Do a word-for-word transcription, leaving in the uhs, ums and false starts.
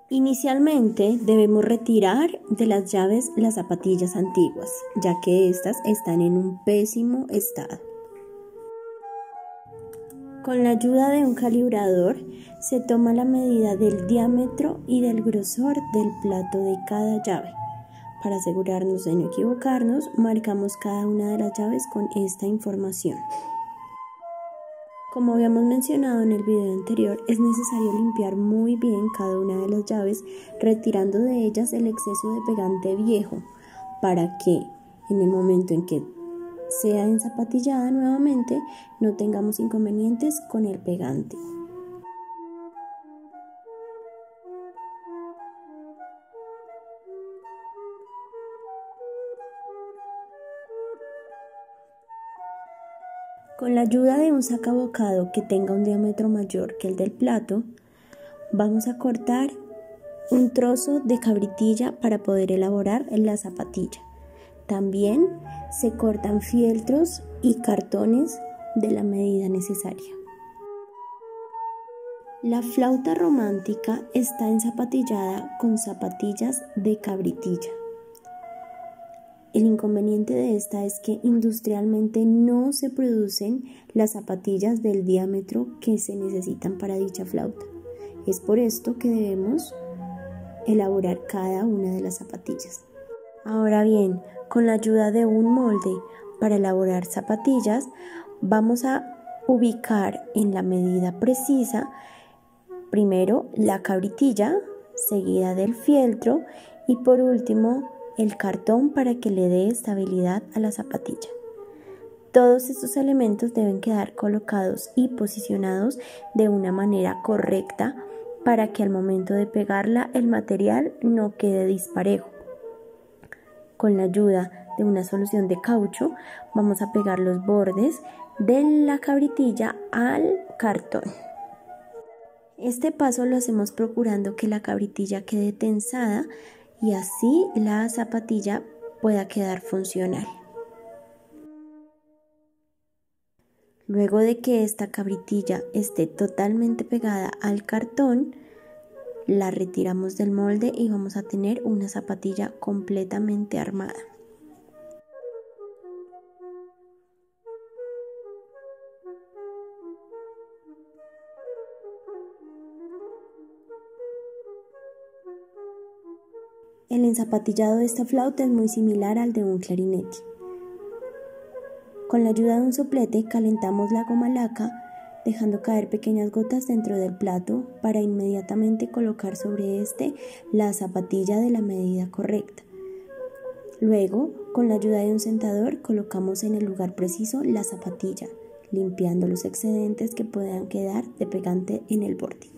Inicialmente debemos retirar de las llaves las zapatillas antiguas, ya que éstas están en un pésimo estado. Con la ayuda de un calibrador se toma la medida del diámetro y del grosor del plato de cada llave. Para asegurarnos de no equivocarnos, marcamos cada una de las llaves con esta información. Como habíamos mencionado en el video anterior, es necesario limpiar muy bien cada una de las llaves, retirando de ellas el exceso de pegante viejo, para que en el momento en que sea enzapatillada nuevamente no tengamos inconvenientes con el pegante. Con la ayuda de un sacabocado que tenga un diámetro mayor que el del plato, vamos a cortar un trozo de cabritilla para poder elaborar la zapatilla. También se cortan fieltros y cartones de la medida necesaria. La flauta romántica está enzapatillada con zapatillas de cabritilla. El inconveniente de esta es que industrialmente no se producen las zapatillas del diámetro que se necesitan para dicha flauta. Es por esto que debemos elaborar cada una de las zapatillas. Ahora bien, con la ayuda de un molde para elaborar zapatillas, vamos a ubicar en la medida precisa primero la cabritilla, seguida del fieltro y por último el cartón para que le dé estabilidad a la zapatilla. Todos estos elementos deben quedar colocados y posicionados de una manera correcta para que al momento de pegarla el material no quede disparejo. Con la ayuda de una solución de caucho vamos a pegar los bordes de la cabritilla al cartón. Este paso lo hacemos procurando que la cabritilla quede tensada y así la zapatilla pueda quedar funcional. Luego de que esta cabritilla esté totalmente pegada al cartón, la retiramos del molde y vamos a tener una zapatilla completamente armada. El enzapatillado de esta flauta es muy similar al de un clarinete. Con la ayuda de un soplete calentamos la goma laca, dejando caer pequeñas gotas dentro del plato para inmediatamente colocar sobre este la zapatilla de la medida correcta. Luego, con la ayuda de un sentador, colocamos en el lugar preciso la zapatilla, limpiando los excedentes que puedan quedar de pegante en el borde.